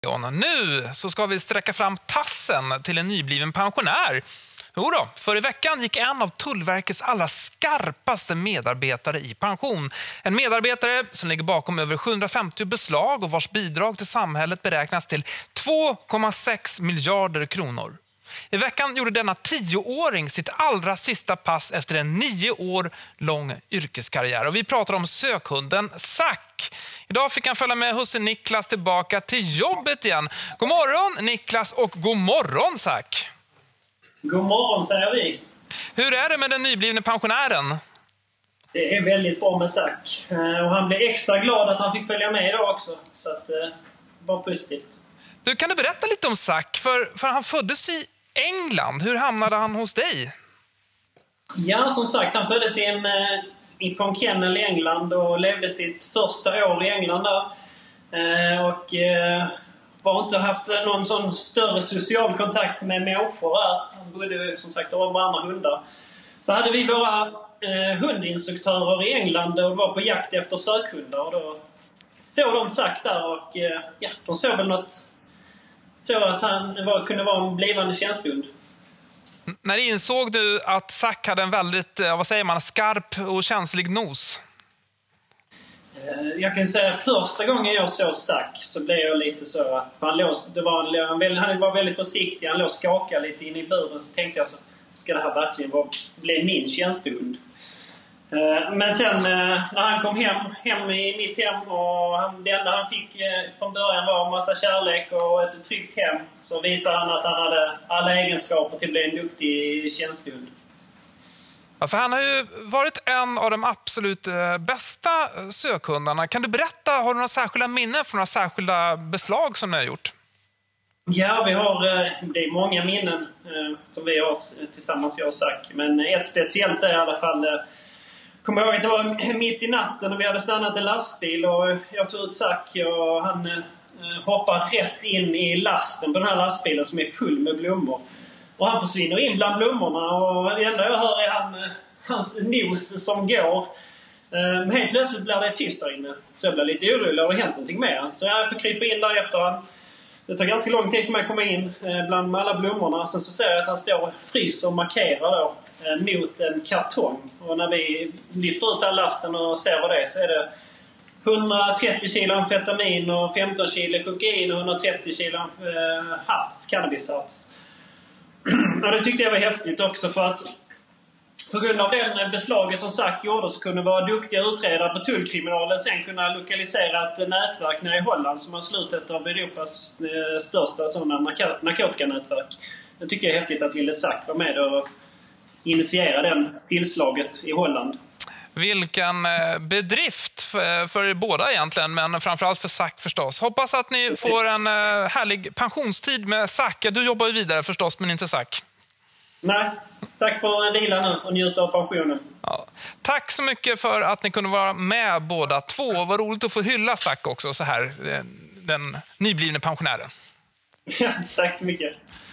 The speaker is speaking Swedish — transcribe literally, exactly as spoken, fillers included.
Nu så ska vi sträcka fram tassen till en nybliven pensionär. Jo då, för i veckan gick en av Tullverkets allra skarpaste medarbetare i pension. En medarbetare som ligger bakom över sjuhundrafemtio beslag och vars bidrag till samhället beräknas till två komma sex miljarder kronor. I veckan gjorde denna tioåring sitt allra sista pass efter en nio år lång yrkeskarriär. Och vi pratar om sökhunden Zack. Idag fick han följa med husse Niklas tillbaka till jobbet igen. God morgon Niklas och god morgon Zack. God morgon säger vi. Hur är det med den nyblivne pensionären? Det är väldigt bra med Zack. Och han blev extra glad att han fick följa med idag också. Så att det var positivt. Du, kan du berätta lite om Zack? För, för han föddes i England. Hur hamnade han hos dig? Ja, som sagt, han föddes i en, i en kennel i England och levde sitt första år i England där. Och har inte haft någon sån större social kontakt med människor där. Han bodde som sagt över med andra hundar. Så hade vi våra eh, hundinstruktörer i England och var på jakt efter sökhundar. Och då såg de Zack där och eh, ja, de såg väl något. Så att han var, kunde vara en blivande tjänstehund. När insåg du att Zack hade en väldigt, vad säger man, skarp och känslig nos? Jag kan säga att första gången jag såg Zack så blev jag lite så att han, lås, det var en, han var väldigt försiktig, han låg och skakade lite in i buren, så tänkte jag så, ska det här verkligen vara, bli min tjänstehund? Men sen när han kom hem, hem i mitt hem och han, det enda han fick från början var en massa kärlek och ett tryggt hem, så visade han att han hade alla egenskaper till att bli en duktig tjänstehund. Ja, för han har ju varit en av de absolut bästa sökhundarna. Kan du berätta, har du några särskilda minnen från några särskilda beslag som ni har gjort? Ja, vi har, det är många minnen som vi har tillsammans, jag och Zack. Men ett speciellt är i alla fall, kommer jag ihåg att det var mitt i natten och vi hade stannat en lastbil och jag tog ut Zack och han hoppar rätt in i lasten på den här lastbilen som är full med blommor. Och han försvinner in bland blommorna och det enda jag hör är han, hans nos som går. Men helt plötsligt blir det tyst där inne. Så jag blir lite orolig och det har hänt någonting med han. Så jag får krypa in där efter han. Det tar ganska lång tid för mig att komma in bland alla blommorna. Sen så ser jag att han står och fryser och markerar då, mot en kartong. Och när vi lyfter ut all lasten och ser vad det är så är det hundratrettio kilo amfetamin och femton kilo kokain och hundratrettio kilo eh, harts, cannabisharts. Och det tyckte jag var häftigt också för att på grund av den beslaget som Zack gjorde så kunde vara duktiga utredare på tullkriminalen sen kunna lokalisera ett nätverk nere i Holland som har slutet av Europas största sådana narkotikanätverk. Jag tycker det är häftigt att lille Zack var med och initiera den tillslaget i Holland. Vilken bedrift för er båda egentligen, men framförallt för Zack förstås. Hoppas att ni får en härlig pensionstid med Zack. Du jobbar ju vidare förstås, men inte Zack. Nej, Zack får vila nu och njuta av pensionen. Ja. Tack så mycket för att ni kunde vara med båda två. Vad roligt att få hylla Zack också så här, den nyblivne pensionären. Ja, tack så mycket.